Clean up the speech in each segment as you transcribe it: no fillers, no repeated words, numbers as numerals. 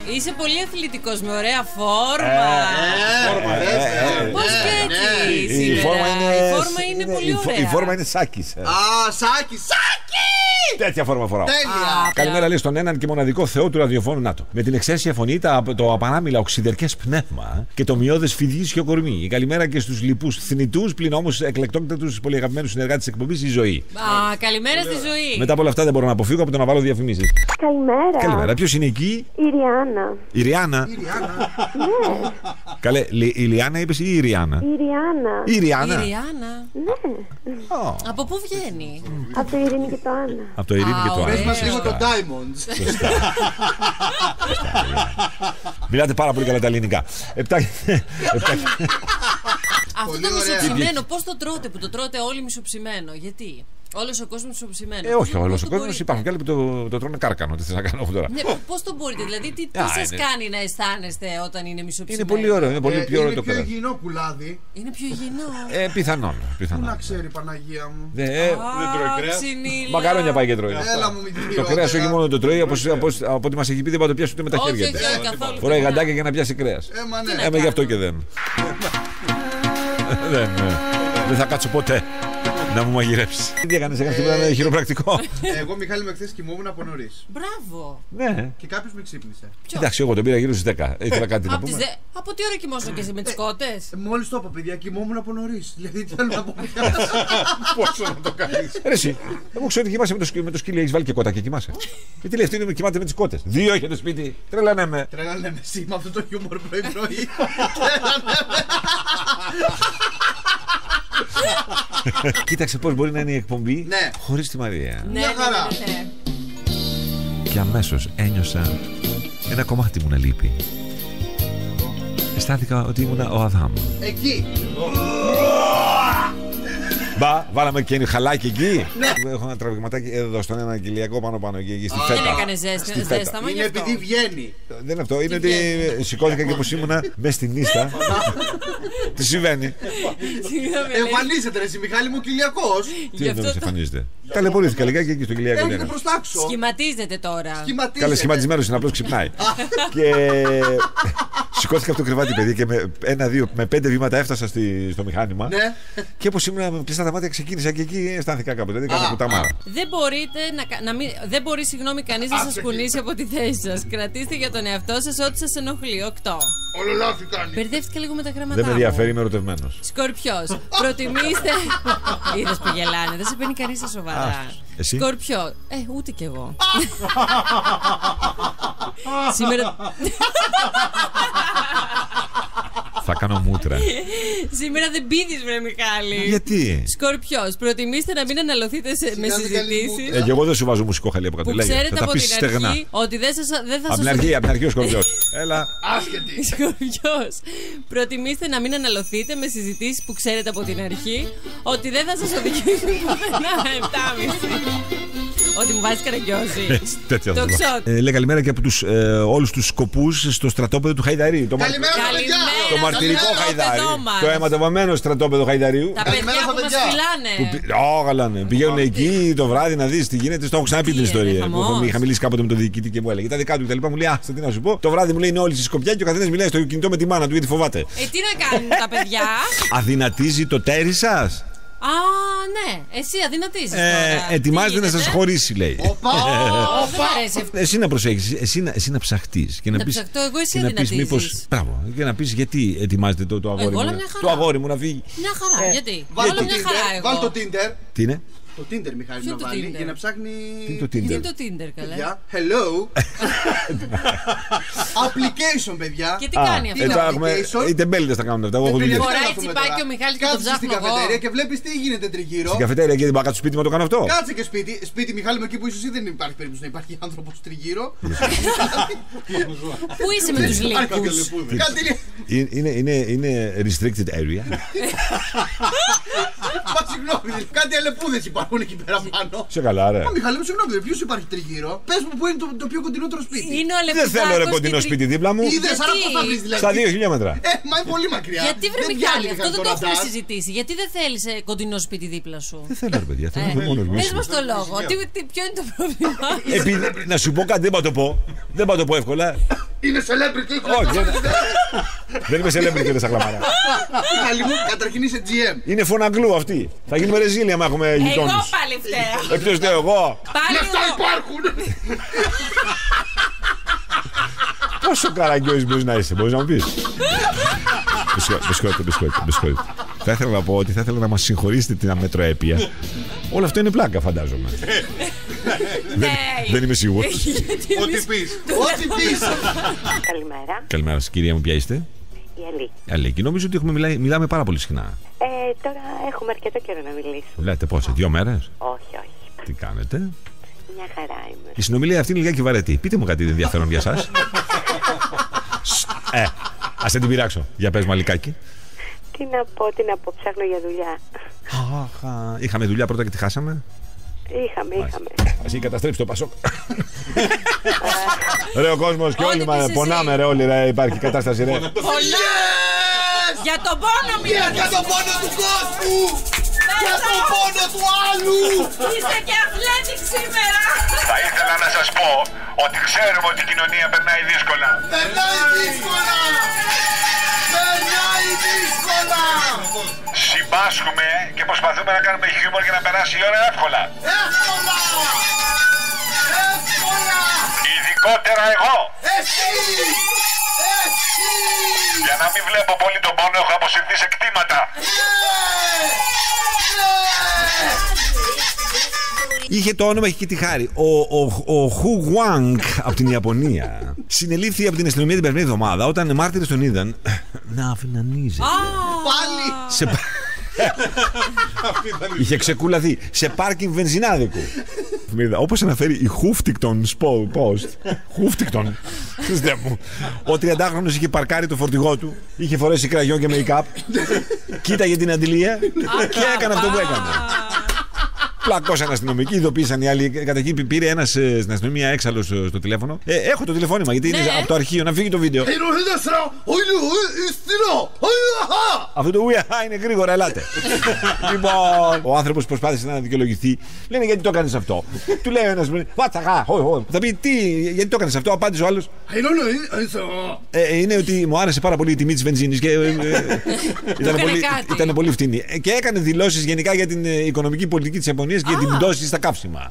Είσαι πολύ αθλητικός με ωραία φόρμα. Πώς και έτσι. Η φόρμα είναι πολύ ωραία. Η φόρμα είναι Σάκης. Σάκη! Τέτοια φόρμα φοράω. Τέλεια! Καλημέρα, λέει, στον έναν και μοναδικό Θεό του ραδιοφώνου. Να το. Με την εξαίσια φωνή, το απανάμιλα οξυδερκές πνεύμα και το μειώδες φιδίσιο κορμί. Η καλημέρα και στους λοιπούς θνητούς, πλην όμως εκλεκτόκτατους πολύ αγαπημένους συνεργάτες της εκπομπής, η Ζωή. Καλημέρα στη Ζωή. Μετά από όλα αυτά δεν μπορώ να αποφύγω από το να βάλω διαφημίσεις. Καλημέρα. Καλημέρα. Ποιος είναι εκεί? Η Ριάννα. Η Ριάννα. Ναι. Καλέ, η Λιάννα είπες ή η Ριάννα? Η Ριάννα. Η Ριάννα. Η Ριάννα. Ναι. Από πού βγαίνει? Από το Ειρήνη και το Άννα. Από το Ειρήνη και το Άννα. Πες μας λίγο το Diamonds. Μιλάτε πάρα πολύ καλά τα ελληνικά. Αυτό το μισοψημένο, πώς το τρώτε, που το τρώτε όλοι μισοψημένο? Γιατί? Όλος ο κόσμος μισοψημένο. Όχι, όλος ο κόσμος. Υπάρχουν και άλλοι που το τρώνε κάρκανο. Τι θες να κάνω τώρα? Ναι, πώς το μπορείτε, δηλαδή τι σας κάνει να αισθάνεστε όταν είναι μισοψημένο? Είναι πολύ ωραίο, είναι πολύ πιο ωραίο το Είναι πιο κρέας. υγιεινό κουλάδι. Είναι πιο υγιεινό. Πιθανόν. Πού να ξέρει, Παναγία μου. Δεν τρώει κρέας. Ξυνήλα. Μακαρόνια πάει και τρώει. Έλα μου, μη τη Το κρέας όχι μόνο το τρώει, από ό,τι μας έχει πει δεν πάει το πιάσει ούτε με τα Όχι, χέρια. όχι, καθόλου. Φοράει γαντάκια για να πιάσει κρέας. Ναι. Γι' αυτό και δεν. Δεν θα κάτσω ποτέ να μου μαγειρέψει. Τι έκανες τίποτα με χειροπρακτικό? Εγώ, Μιχάλη, με χθες κοιμόμουν από νωρίς. Μπράβο. Ναι. Και κάποιος με ξύπνησε. Εντάξει, εγώ τον πήρα γύρω στις 10. Ήθελα κάτι να πούμε. Από τι ώρα κοιμόσαι και εσύ με τις κότες? Μόλις το είπα, παιδιά, κοιμόμουν από νωρίς. Δηλαδή, θέλω να πω. Πόσο να το κάνεις. Ρε εσύ, εγώ ξέρω ότι κοιμάσαι με το σκύλι, έχεις βάλει και κότα και κοιμάσαι. Γιατί λέει αυτή κοιμάται με τις κότες? 2 έχετε σπίτι. Τρελάνε με. Τρελάνε με εσύ με αυτό το χιούμορ πρωί-πρωί. Κοίταξε πώς μπορεί να είναι η εκπομπή χωρίς τη Μαρία. Ναι. Και αμέσως ένιωσα ένα κομμάτι μου να λείπει. Αισθάνθηκα ότι ήμουνα ο Αδάμ. Εκεί. Μπα, βάλαμε και χαλάκι εκεί. Έχω ένα τραβηγματάκι εδώ στον ένα κοιλιακό πάνω εκεί στη φέτα. Δεν έκανε ζέσταμα. Είναι επειδή βγαίνει. Δεν είναι αυτό, είναι ότι σηκώθηκα και πως ήμουνα μες στην ίστα. Τι συμβαίνει? Εμφανίζεται, ρε εσύ, Μιχάλη μου, κοιλιακός. Τι εννοείς εμφανίζεται? Ταλαιπωρήθηκα λιγάκι εκεί στο κοιλιακό. Έρχεται προς τα άξω. Σχηματίζεται τώρα. Καλά, σχηματισμένος είναι, απλώς ξυπνάει. Και σηκώθηκα από το κρεβάτι, παιδί, και με 5 βήματα έφτασα στο μηχάνημα. Και όπως ήμουν κλειστά τα μάτια, ξεκίνησα και εκεί αισθάνθηκα κάπου. Δηλαδή, κάνα κουταμάρα. Δεν μπορεί, συγγνώμη, κανείς να σας κουνήσει από τη θέση σας. Κρατήστε για τον εαυτό σας ό,τι σας ενοχλεί. 8. Όλο λάθη κάνει. Μπερδεύτηκα λίγο με τα γραμματά. Δεν με ενδιαφέρει, είμαι ερωτευμένος. Σκορπιός. Προτιμήστε. Είδες που γελάνε, δεν σε παίρνει κανείς στα σοβαρά. Εσύ? Σκορπιό. Ούτε κι εγώ. Σήμερα. Θα κάνω μούτρα. Σήμερα δεν πήδεις, βρε Μιχάλη. Γιατί? Σκορπιός. Προτιμήστε να μην αναλωθείτε με συζητήσεις. Και εγώ δεν σου βάζω μουσικό χαλί από κάτω. Που ξέρετε από την αρχή ότι δεν θα σας. Από την αρχή ο Σκορπιός. Έλα. Άσχετη. Σκορπιός. Προτιμήστε να μην αναλωθείτε με συζητήσεις που ξέρετε από την αρχή ότι δεν θα σας οδηγήσουν πουθενά. 7,5. Ότι μου βάζει καραγκιόζη. Τέτοια το ξέρω. Λέει καλημέρα και από όλους τους σκοπούς στο στρατόπεδο του Χαϊδαρίου. Καλημέρα, παιδιά. Το μαρτυρικό Χαϊδάρι. Το αιματοβαμμένο στρατόπεδο Χαϊδαρίου. Τα παιδιά που μας φυλάνε. Γαλάνε. Πηγαίνουν εκεί το βράδυ να δεις τι γίνεται. Στο έχω ξαναπεί την ιστορία. Είχα μιλήσει κάποτε με τον διοικητή και μου έλεγε τα δικά του κτλ. Μου λέει άστα τι να σου πω. Το βράδυ μου λέει είναι όλοι στη Σκοπιά και ο καθένας μιλάει στο κινητό με τη μάνα του γιατί φοβάται. Τι να κάνουν τα παιδιά. Αδυνατίζει το τέρι σας? Ναι, εσύ αδυνατίζεις τώρα. Ετοιμάζεται να σας χωρίσει, λέει. Εσύ να προσέχεις, εσύ να ψαχτείς και να πεις. Εγώ εσύ αδυνατίζεις. Μπράβο, και να πεις γιατί ετοιμάζεται το αγόρι μου. Το αγόρι μου να φύγει. Μια χαρά, γιατί? Βάλω μια χαρά εγώ. Βάλ το Tinder. Τι είναι? Το Tinder, Μιχάλη, να βάλει για να ψάχνει. Τι είναι το Tinder? Τι είναι το Tinder, καλά? Hello. Application, παιδιά. Και τι κάνει αυτό? Οι τεμπέληδες θα κάνουν αυτά. Φοράει τσιπάκι ο Μιχάλης και το ψάχνω στην καφετέρια και βλέπεις τι γίνεται τριγύρω. Στην καφετέρια και δεν πάω κάτω σπίτι μου το κάνω αυτό. Κάτσε και σπίτι, Μιχάλη, με εκεί που ίσως δεν υπάρχει περίπτωση να υπάρχει άνθρωπος τριγύρω. Πού είσαι με τους λύκους? Είναι restricted area. Μα συγγνώμη, κάτι αλεπούδες υπάρχουν εκεί πέρα πάνω. Σε καλά, ρε. Μα Μιχάλη μου, συγγνώμη, ποιος υπάρχει τριγύρω? Πες μου που είναι το πιο κοντινότερο σπίτι. Δεν θέλω ρε κοντινό σπίτι δίπλα μου. Είδες, άρα πώς θα βρεις δηλαδή? Στα 2 χιλιόμετρα. Μα είναι πολύ μακριά. Γιατί βρε Μιχάλη, αυτό δεν το έχουμε συζητήσει. Γιατί δεν θέλεις κοντινό σπίτι δίπλα σου? Δεν θέλω ρε παιδιά, θέλω να μόνος μου. Πες μας το λόγο, ποιο είναι το πρόβλημα? Να σου πω κάτι, δεν πάω το πω εύκολα. Είναι celebrity. Όχι, δεν είμαι celebrity κύριε Σακλαμάρα. Μιχάλη μου, καταρχήν είσαι GM. Είναι φωναγκλού αυτή. Θα γίνουμε ρεζίλια άμα έχουμε γειτόνους. Εγώ πάλι φταίω. Ποιος φταίω εγώ? Πάλι Λεφτά εγώ. υπάρχουν. Πόσο καραγκιόζης μπορείς να είσαι, μπορείς να μου πεις? Με συγχωρείτε. Θα ήθελα να πω ότι θα ήθελα να μας συγχωρήσετε την αμετροέπεια. Όλο αυτό είναι πλάκα, φαντάζομαι. Δεν είμαι σίγουρος. Ό,τι πεις. Ό,τι πεις. Καλημέρα. Καλημέρα σας, κυρία μου, ποια είστε? Η Αλή. Αλέκη, νομίζω ότι μιλάμε πάρα πολύ συχνά. Τώρα έχουμε αρκετό καιρό να μιλήσουμε. Λέτε πόσα, 2 μέρες? Όχι. Τι κάνετε? Μια χαρά είμαι. Η συνομιλία αυτή είναι λιγάκι βαρετή. Πείτε μου κάτι ενδιαφέρον για εσάς. Ας δεν την πειράξω. Για πες, Μαλικάκη. Τι να πω, ψάχνω για δουλειά. Είχαμε δουλειά πρώτα και τη χάσαμε. Είχαμε. Ας είχε καταστρέψει το Πασόκ. Ρε ο κόσμος και όλοι πεις πονάμε ρε όλοι ρε. Υπάρχει κατάσταση ρε. Πολλά. Για τον πόνο μου. Για τον πόνο του κόσμου. Για τον πόνο του άλλου. Είσαι και αθλέτικ σήμερα. Θα ήθελα να σας πω ότι ξέρουμε ότι η κοινωνία περνάει δύσκολα. Περνάει δύσκολα. Συμπάσχουμε και προσπαθούμε να κάνουμε χιούμορ για να περάσει η ώρα εύκολα. Εύκολα. Ειδικότερα εγώ. Εσύ. Για να μην βλέπω πολύ τον πόνο έχω αποσυρθεί σε κτήματα. Είχε το όνομα, είχε και τη χάρη. Ο Χου Γουάνγκ από την Ιαπωνία συνελήφθη από την αστυνομία την περασμένη εβδομάδα όταν μάρτυρες τον είδαν να αφινανίζεται. Πάλι. Είχε ξεκουλαθεί σε πάρκινγκ βενζινάδικου. Όπως αναφέρει η Huffington Post, Huffington, ο 30χρονος είχε παρκάρει το φορτηγό του, είχε φορέσει κραγιόν και make-up, κοίταγε την αντιλία και έκανε αυτό που έκανε. Πλακώσαν αστυνομικοί, ειδοποίησαν οι άλλοι. Καταρχήν πήρε ένας στην αστυνομία έξαλλος στο τηλέφωνο. Έχω το τηλεφώνημα γιατί είναι από το αρχείο, να φύγει το βίντεο. Αυτό το ουιαχά είναι γρήγορα, ελάτε. Λοιπόν, ο άνθρωπος προσπάθησε να δικαιολογηθεί. Λένε γιατί το έκανες αυτό. Του λέει ένας, θα πει τι, γιατί το έκανες αυτό, απάντησε ο άλλος. Είναι ότι μου άρεσε πάρα πολύ η τιμή της βενζίνης και ήταν πολύ φτηνή. Και έκανε δηλώσεις γενικά για την οικονομική πολιτική της Ιαπωνίας και για την πτώση στα καύσιμα.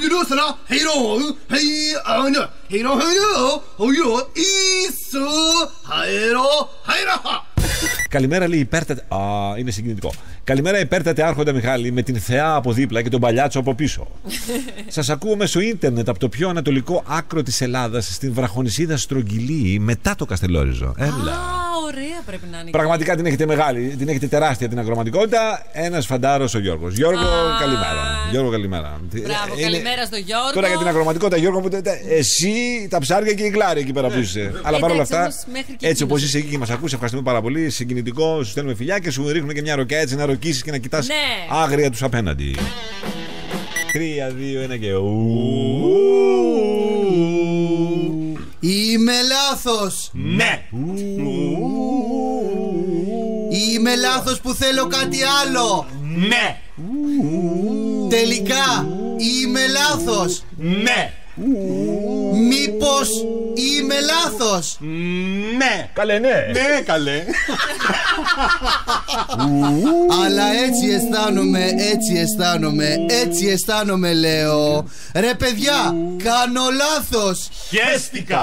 Καλημέρα, λέει υπέρτατε. Είναι συγκινητικό. Καλημέρα, υπέρτατε άρχοντα Μιχάλη, με την θεά από δίπλα και τον παλιάτσο από πίσω. Σας ακούω μέσω ίντερνετ από το πιο ανατολικό άκρο της Ελλάδας, στην βραχονησίδα Στρογγυλή, μετά το Καστελόριζο. Έλα. Ωραία πρέπει να είναι. Πραγματικά την έχετε μεγάλη, την έχετε τεράστια την ακροματικότητα. Ένας φαντάρος ο Γιώργος. Γιώργο, καλημέρα. Μπράβο, καλημέρα στο Γιώργο. Τώρα για την ακροματικότητα, Γιώργο, εσύ, τα ψάρια και η Κλάρη εκεί πέρα που είσαι. Αλλά παρόλα αυτά, έτσι όπως είσαι εκεί και μας ακούς, ευχαριστούμε πάρα πολύ. Συγκινητικό, σου στέλνουμε φιλιά και σου ρίχνουμε και μια ροκιά έτσι να ροκίσεις και να κοιτάς άγρια τους απέναντι. 3, 2, 1 και. Είμαι λάθος. Ναι. Είμαι λάθος που θέλω κάτι άλλο. Ναι. Τελικά είμαι λάθος. Ναι. Μήπως είμαι λάθος. Ναι. Καλέ, ναι. Ναι, καλέ. Αλλά έτσι αισθάνομαι, λέω. Ρε παιδιά, κάνω λάθος. Χέστηκα.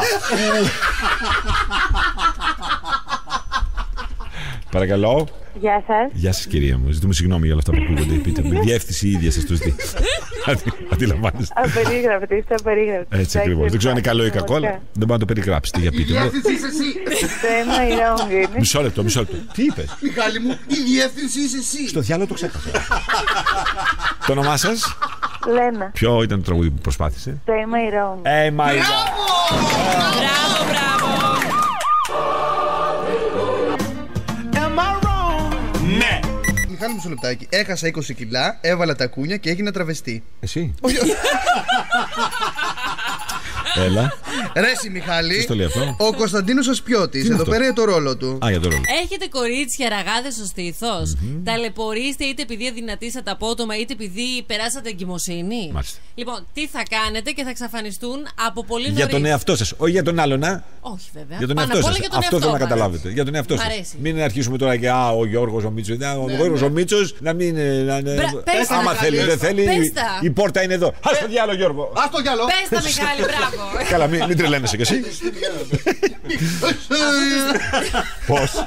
Παρακαλώ. Γεια σας. Γεια σας, κυρία μου. Ζητούμε συγγνώμη για όλα αυτά που ακούγονται. Πείτε με διεύθυνση η ίδια σας το ζητεί. Αντιλαμβάνεστε. Απερίγραπτη. Έτσι ακριβώς. Δεν ξέρω αν είναι καλό ή κακό, αλλά δεν μπορεί να το περιγράψετε. Για πείτε μου. Διεύθυνση είσαι εσύ. Το αίμα η Ρώμη είναι. Μισό λεπτό. Τι είπες? Μιχάλη μου, η διεύθυνση είσαι εσύ. Στο διάλογο το ξέχασα. Το όνομά σας? Λένα. Ποιο ήταν το τραγούδι που προσπάθησε? Το αίμα η Ρώμη. Μπράβο. Ναι. Μιχάλη, μισό λεπτάκι. Έχασα 20 κιλά, έβαλα τα κούνια και έγινα τραβεστή. Εσύ? Έλα. Ρε εσύ Μιχάλη. Ποιος το λέει αυτό? Ο Κωνσταντίνος ο Σπιώτης. Εδώ πέρα είναι το ρόλο του. Α, για το ρόλο. Έχετε κορίτσια ραγάδες στο στήθος. Ταλαιπωρείστε είτε επειδή αδυνατήσατε απότομα είτε επειδή περάσατε εγκυμοσύνη. Μάλιστα. Λοιπόν, τι θα κάνετε και θα εξαφανιστούν από πολύ νωρίς. Για τον εαυτό σας, όχι για τον άλλον, Όχι βέβαια. Για τον Πάνω εαυτό απ' όλα σας. για τον Αυτό θέλω να εαυτό καταλάβετε. Για τον εαυτό σας. αρέσει. Μην αρχίσουμε τώρα και ο Γιώργος ο Μίτσος. Ο Γιώργος ο Μίτσος να μην. πες τα, Άμα Μιχάλη. θέλει, δεν θέλει. Πες τα. Η πόρτα είναι εδώ. Ας το διάλογο, Γιώργο. Ας το γυαλό. Πες τα, Μιχάλη, μπράβο. Καλά, μην τρελαίνεσαι κι εσύ. Πώς?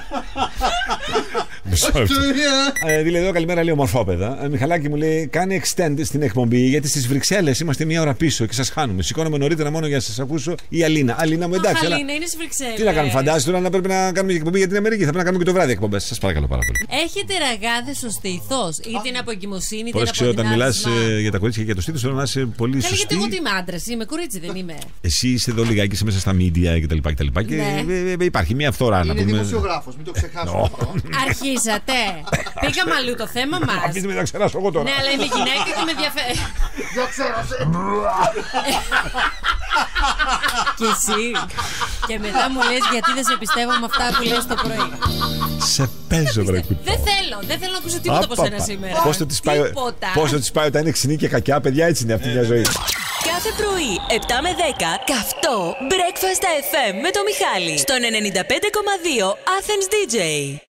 Δηλαδή εδώ καλημέρα λέει ομορφόπεδα. Μιχαλάκη μου λέει κάνε extend στην εκπομπή γιατί στις Βρυξέλλες είμαστε μία ώρα πίσω και σας χάνουμε. Σηκώνομαι νωρίτερα μόνο για να σας ακούσω η Αλίνα. Αλίνα μου εντάξει. Αλίνα είναι στις Βρυξέλλες. Τι να κάνουμε, φαντάζεσαι τώρα να πρέπει να κάνουμε εκπομπή για την Αμερική. Θα πρέπει να κάνουμε και το βράδυ εκπομπές. Σας παρακαλώ πάρα πολύ. Έχετε ραγάδες στο στήθος, είτε είναι από εγκυμοσύνη, είτε είναι Πολλές από ξέρω όταν μιλάς αδυνάτισμα. για τα κορίτσια και για το στήθος θέλω να είσαι πολύ Καλά, σωστή. γιατί εγώ τι είμαι άντρας, είμαι κορίτσι, δεν είμαι. Εσύ είσαι εδώ λιγάκι, είσαι μέσα στα media κτλ. Και Ναι. υπάρχει μια φθορά να Είναι πούμε. δημοσιογράφος, μην το ξεχάσουμε. Αρχίσατε. Πήγαμε αλλού το θέμα μας. Αφήστε με να ξεράσω εγώ τώρα. Ναι, αλλά είμαι γυναίκα και με ενδιαφέρει. Δεν ξέρω. Και εσύ. Και μετά μου λες γιατί δεν σε πιστεύω με αυτά που λες το πρωί. Σε παίζω, βρε κουτό. Δεν θέλω να ακούσω τίποτα από σένα σήμερα. Τίποτα. Πόσο της πάει όταν είναι ξινή και κακιά, παιδιά, έτσι είναι αυτή μια ζωή. Κάθε πρωί, 7 με 10, καυτό Breakfast FM με το Μιχάλη. Στον 95,2 Athens DJ.